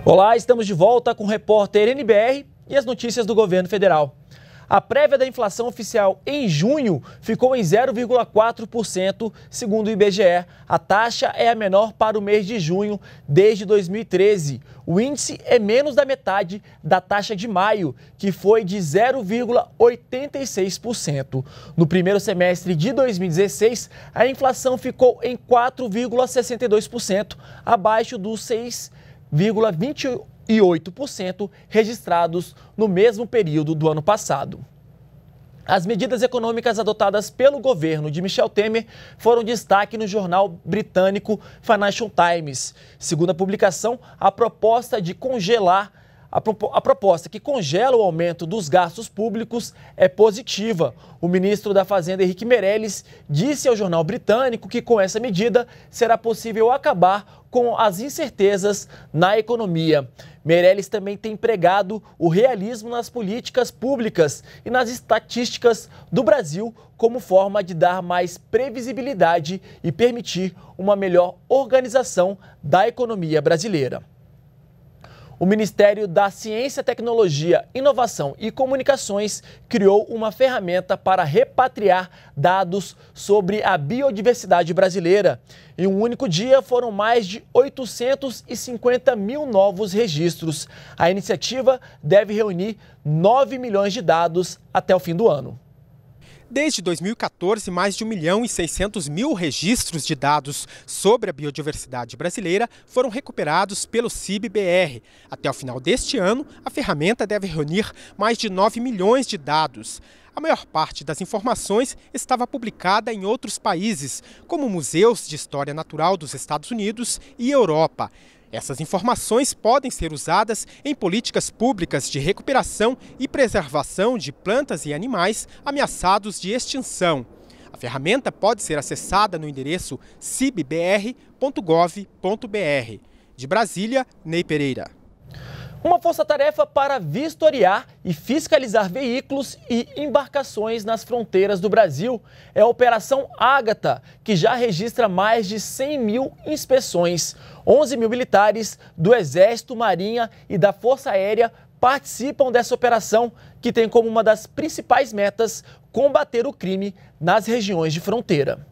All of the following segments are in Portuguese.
Olá, estamos de volta com o repórter NBR e as notícias do governo federal. A prévia da inflação oficial em junho ficou em 0,4%, segundo o IBGE. A taxa é a menor para o mês de junho desde 2013. O índice é menos da metade da taxa de maio, que foi de 0,86%. No primeiro semestre de 2016, a inflação ficou em 4,62%, abaixo dos 6,28% registrados no mesmo período do ano passado. As medidas econômicas adotadas pelo governo de Michel Temer foram destaque no jornal britânico Financial Times. Segundo a publicação, a proposta que congela o aumento dos gastos públicos é positiva. O ministro da Fazenda, Henrique Meirelles, disse ao jornal britânico que com essa medida será possível acabar com as incertezas na economia. Meirelles também tem pregado o realismo nas políticas públicas e nas estatísticas do Brasil como forma de dar mais previsibilidade e permitir uma melhor organização da economia brasileira. O Ministério da Ciência, Tecnologia, Inovação e Comunicações criou uma ferramenta para repatriar dados sobre a biodiversidade brasileira. Em um único dia, foram mais de 850 mil novos registros. A iniciativa deve reunir 9 milhões de dados até o fim do ano. Desde 2014, mais de 1.600.000 registros de dados sobre a biodiversidade brasileira foram recuperados pelo CIB-BR. Até o final deste ano, a ferramenta deve reunir mais de 9 milhões de dados. A maior parte das informações estava publicada em outros países, como museus de história natural dos Estados Unidos e Europa. Essas informações podem ser usadas em políticas públicas de recuperação e preservação de plantas e animais ameaçados de extinção. A ferramenta pode ser acessada no endereço cibbr.gov.br. De Brasília, Ney Pereira. Uma força-tarefa para vistoriar e fiscalizar veículos e embarcações nas fronteiras do Brasil é a Operação Ágata, que já registra mais de 100 mil inspeções. 11 mil militares do Exército, Marinha e da Força Aérea participam dessa operação, que tem como uma das principais metas combater o crime nas regiões de fronteira.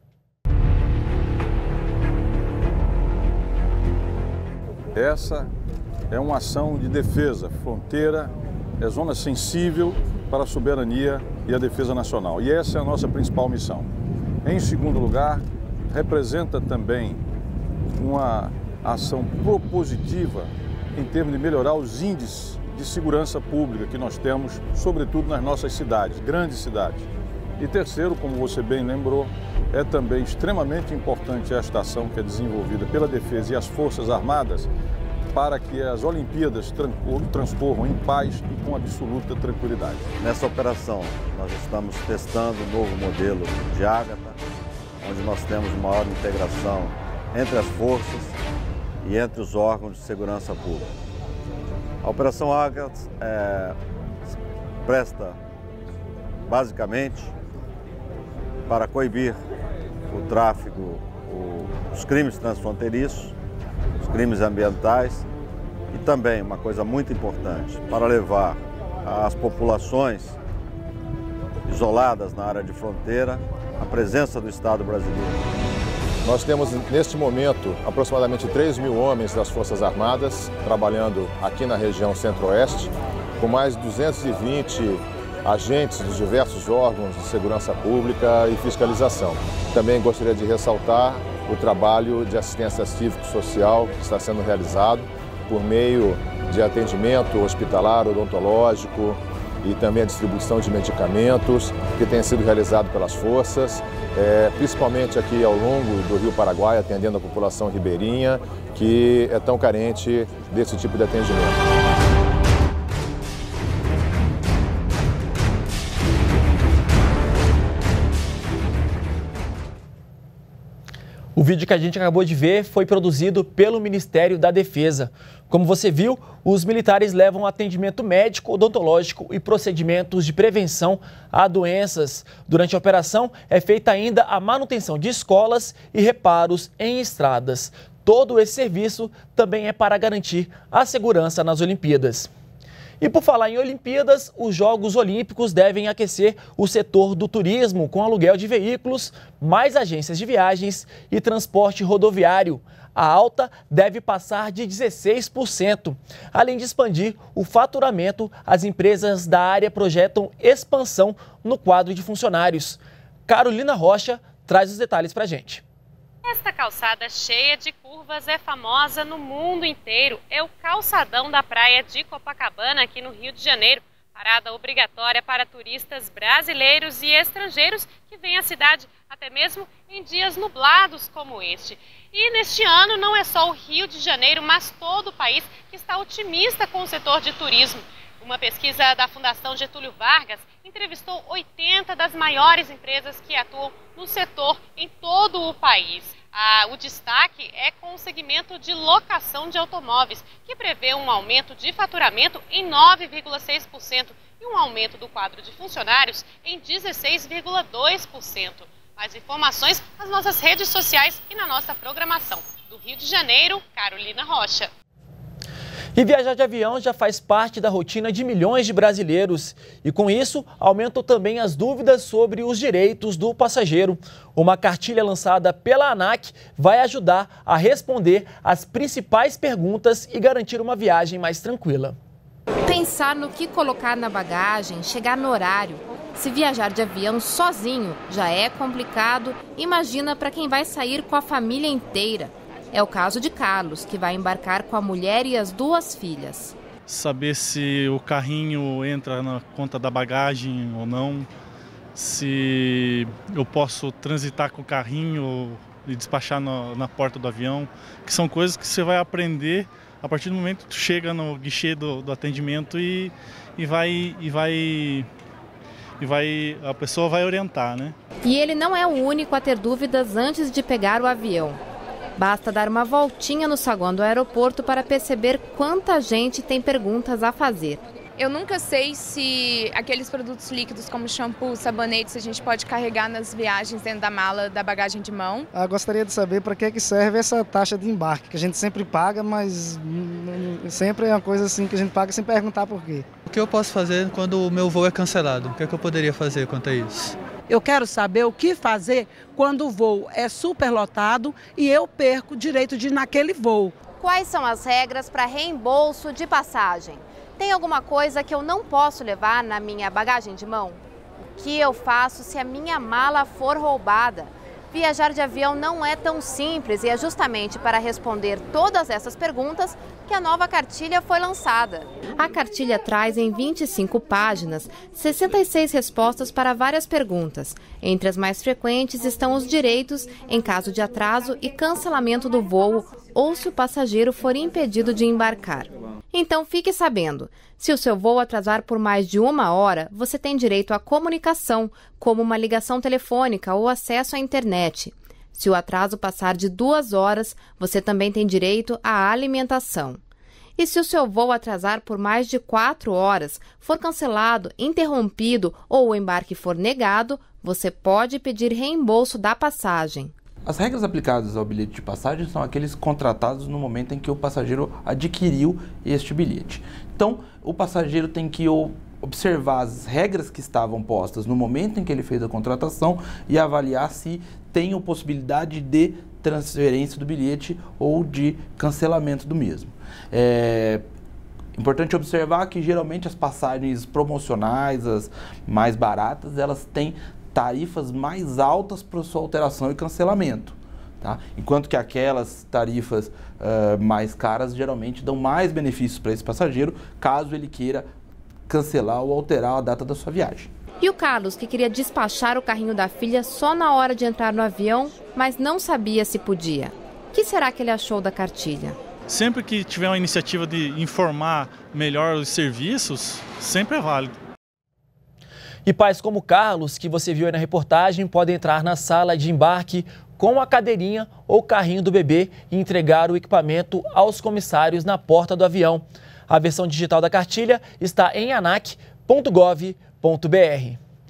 Essa é uma ação de defesa. Fronteira é zona sensível para a soberania e a defesa nacional. E essa é a nossa principal missão. Em segundo lugar, representa também uma ação propositiva em termos de melhorar os índices de segurança pública que nós temos, sobretudo nas nossas cidades, grandes cidades. E terceiro, como você bem lembrou, é também extremamente importante esta ação que é desenvolvida pela Defesa e as Forças Armadas para que as Olimpíadas transcorram em paz e com absoluta tranquilidade. Nessa operação, nós estamos testando um novo modelo de Ágata, onde nós temos maior integração entre as forças e entre os órgãos de segurança pública. A Operação Ágata presta, basicamente, para coibir o tráfico, os crimes transfronteiriços, os crimes ambientais e também, uma coisa muito importante, para levar às populações isoladas na área de fronteira a presença do Estado brasileiro. Nós temos, neste momento, aproximadamente 3 mil homens das Forças Armadas trabalhando aqui na região centro-oeste, com mais de 220 agentes dos diversos órgãos de segurança pública e fiscalização. Também gostaria de ressaltar o trabalho de assistência cívico-social que está sendo realizado por meio de atendimento hospitalar, odontológico e também a distribuição de medicamentos que tem sido realizado pelas forças, principalmente aqui ao longo do Rio Paraguai, atendendo a população ribeirinha, que é tão carente desse tipo de atendimento. O vídeo que a gente acabou de ver foi produzido pelo Ministério da Defesa. Como você viu, os militares levam atendimento médico, odontológico e procedimentos de prevenção a doenças. Durante a operação, é feita ainda a manutenção de escolas e reparos em estradas. Todo esse serviço também é para garantir a segurança nas Olimpíadas. E por falar em Olimpíadas, os Jogos Olímpicos devem aquecer o setor do turismo com aluguel de veículos, mais agências de viagens e transporte rodoviário. A alta deve passar de 16%. Além de expandir o faturamento, as empresas da área projetam expansão no quadro de funcionários. Carolina Rocha traz os detalhes para a gente. Esta calçada cheia de curvas é famosa no mundo inteiro. É o calçadão da praia de Copacabana, aqui no Rio de Janeiro. Parada obrigatória para turistas brasileiros e estrangeiros que vêm à cidade até mesmo em dias nublados como este. E neste ano não é só o Rio de Janeiro, mas todo o país que está otimista com o setor de turismo. Uma pesquisa da Fundação Getúlio Vargas entrevistou 80 das maiores empresas que atuam no setor em todo o país. O destaque é com o segmento de locação de automóveis, que prevê um aumento de faturamento em 9,6% e um aumento do quadro de funcionários em 16,2%. Mais informações nas nossas redes sociais e na nossa programação. Do Rio de Janeiro, Carolina Rocha. E viajar de avião já faz parte da rotina de milhões de brasileiros. E com isso, aumentam também as dúvidas sobre os direitos do passageiro. Uma cartilha lançada pela ANAC vai ajudar a responder as principais perguntas e garantir uma viagem mais tranquila. Pensar no que colocar na bagagem, chegar no horário. Se viajar de avião sozinho já é complicado, imagina para quem vai sair com a família inteira. É o caso de Carlos, que vai embarcar com a mulher e as 2 filhas. Saber se o carrinho entra na conta da bagagem ou não, se eu posso transitar com o carrinho e despachar na porta do avião, que são coisas que você vai aprender a partir do momento que tu chega no guichê do atendimento e a pessoa vai orientar, né? E ele não é o único a ter dúvidas antes de pegar o avião. Basta dar uma voltinha no saguão do aeroporto para perceber quanta gente tem perguntas a fazer. Eu nunca sei se aqueles produtos líquidos como shampoo, sabonetes, a gente pode carregar nas viagens dentro da mala da bagagem de mão. Gostaria de saber para que serve essa taxa de embarque, que a gente sempre paga, mas sempre é uma coisa assim que a gente paga sem perguntar por quê. O que eu posso fazer quando o meu voo é cancelado? O que eu poderia fazer quanto a isso? Eu quero saber o que fazer quando o voo é superlotado e eu perco o direito de ir naquele voo. Quais são as regras para reembolso de passagem? Tem alguma coisa que eu não posso levar na minha bagagem de mão? O que eu faço se a minha mala for roubada? Viajar de avião não é tão simples e é justamente para responder todas essas perguntas que a nova cartilha foi lançada. A cartilha traz em 25 páginas 66 respostas para várias perguntas. Entre as mais frequentes estão os direitos em caso de atraso e cancelamento do voo ou se o passageiro for impedido de embarcar. Então fique sabendo, se o seu voo atrasar por mais de 1 hora, você tem direito à comunicação, como uma ligação telefônica ou acesso à internet. Se o atraso passar de 2 horas, você também tem direito à alimentação. E se o seu voo atrasar por mais de 4 horas, for cancelado, interrompido ou o embarque for negado, você pode pedir reembolso da passagem. As regras aplicadas ao bilhete de passagem são aqueles contratados no momento em que o passageiro adquiriu este bilhete. Então, o passageiro tem que observar as regras que estavam postas no momento em que ele fez a contratação e avaliar se tem a possibilidade de transferência do bilhete ou de cancelamento do mesmo. É importante observar que geralmente as passagens promocionais, as mais baratas, elas têm tarifas mais altas para sua alteração e cancelamento, tá? Enquanto que aquelas tarifas mais caras geralmente dão mais benefícios para esse passageiro, caso ele queira cancelar ou alterar a data da sua viagem. E o Carlos, que queria despachar o carrinho da filha só na hora de entrar no avião, mas não sabia se podia. O que será que ele achou da cartilha? Sempre que tiver uma iniciativa de informar melhor os serviços, sempre é válido. E pais como Carlos, que você viu aí na reportagem, podem entrar na sala de embarque com a cadeirinha ou carrinho do bebê e entregar o equipamento aos comissários na porta do avião. A versão digital da cartilha está em anac.gov.br.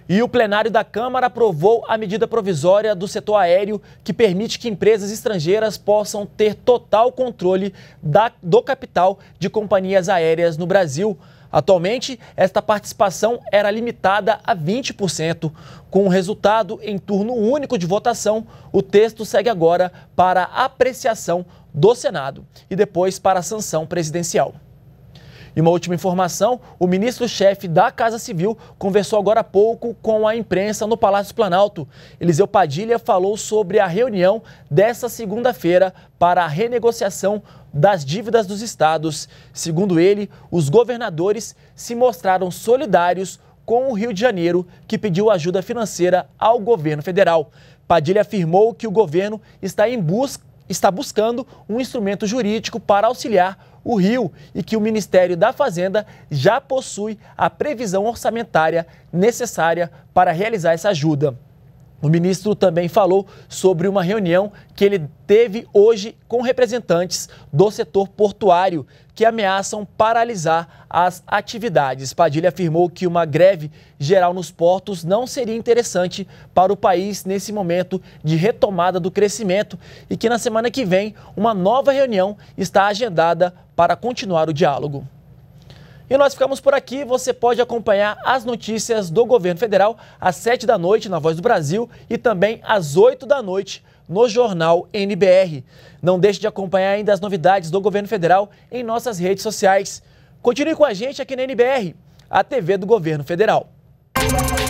E o plenário da Câmara aprovou a medida provisória do setor aéreo que permite que empresas estrangeiras possam ter total controle do capital de companhias aéreas no Brasil. Atualmente, esta participação era limitada a 20%. Com o resultado em turno único de votação, o texto segue agora para apreciação do Senado e depois para a sanção presidencial. E uma última informação, o ministro-chefe da Casa Civil conversou agora há pouco com a imprensa no Palácio Planalto. Eliseu Padilha falou sobre a reunião desta segunda-feira para a renegociação das dívidas dos estados. Segundo ele, os governadores se mostraram solidários com o Rio de Janeiro, que pediu ajuda financeira ao governo federal. Padilha afirmou que o governo está buscando um instrumento jurídico para auxiliar o Rio e que o Ministério da Fazenda já possui a previsão orçamentária necessária para realizar essa ajuda. O ministro também falou sobre uma reunião que ele teve hoje com representantes do setor portuário que ameaçam paralisar as atividades. Padilha afirmou que uma greve geral nos portos não seria interessante para o país nesse momento de retomada do crescimento e que na semana que vem uma nova reunião está agendada para continuar o diálogo. E nós ficamos por aqui. Você pode acompanhar as notícias do governo federal às 7 da noite na Voz do Brasil e também às 8 da noite no Jornal NBR. Não deixe de acompanhar ainda as novidades do governo federal em nossas redes sociais. Continue com a gente aqui na NBR, a TV do governo federal.